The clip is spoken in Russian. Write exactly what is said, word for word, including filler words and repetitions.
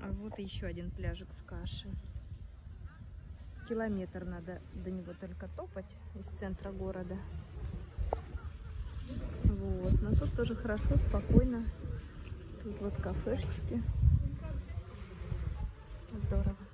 А вот еще один пляжик в Каше. Километр надо до него только топать из центра города. Вот, но тут тоже хорошо, спокойно. Тут вот кафешечки. Здорово.